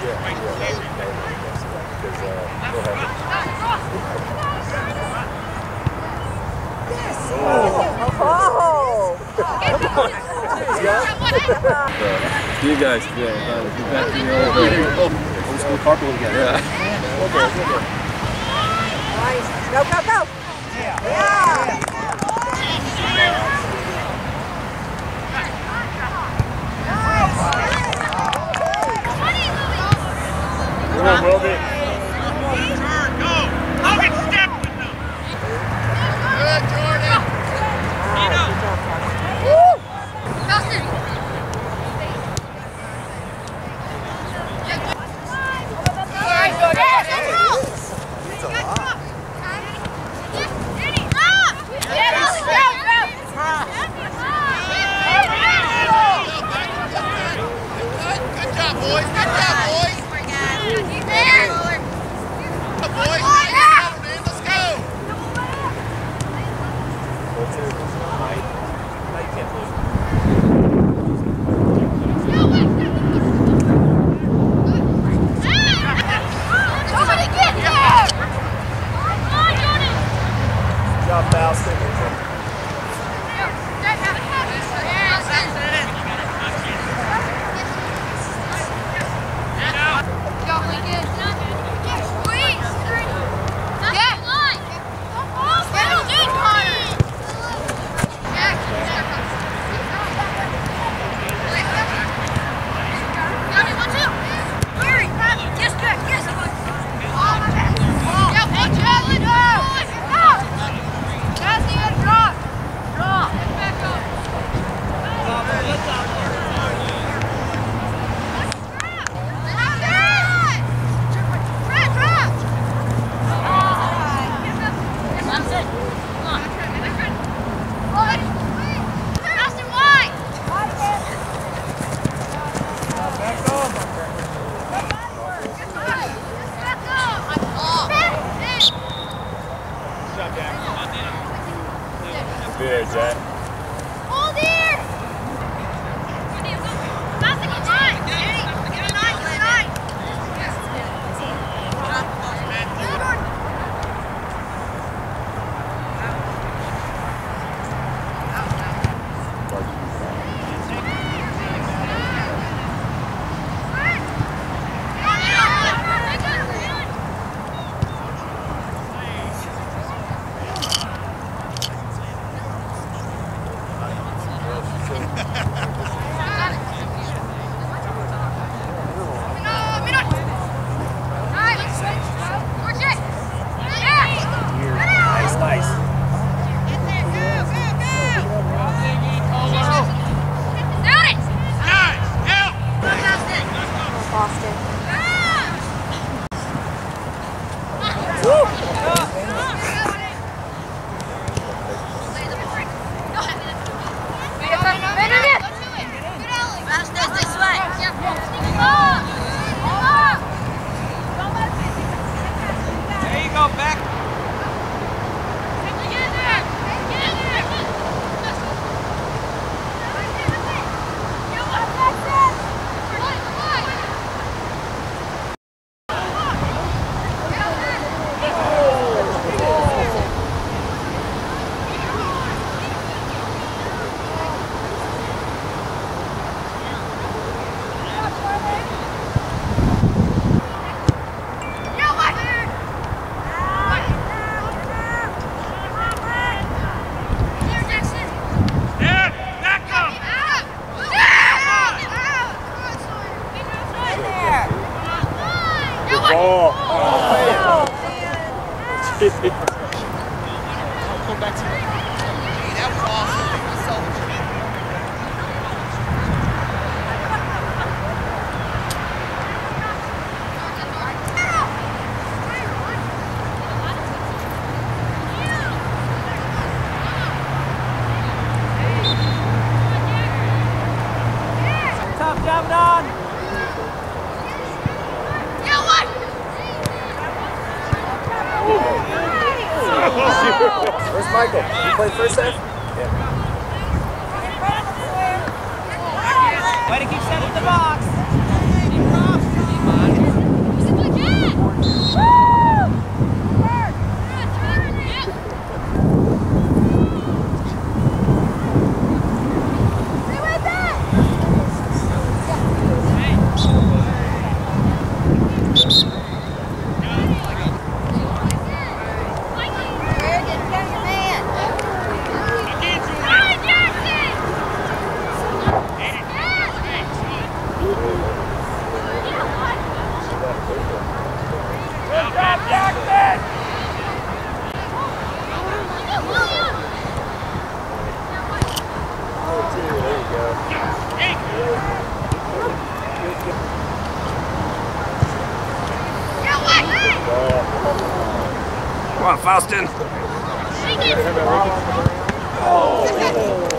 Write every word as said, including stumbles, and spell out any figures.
You guys, yeah, uh, back to the old, uh, old school carpool again. Yeah. Nice. Go, go, go. Yeah. Yeah. Come on, Wilby. Go. Logan, step with them. Good, Jordan. Woo. Dustin. Good, Jack. Hold here! That's a good line! Good line, good line! Where's Michael? You played first half? Yeah. Way to keep setting the box. Come on, Faustin. Take it.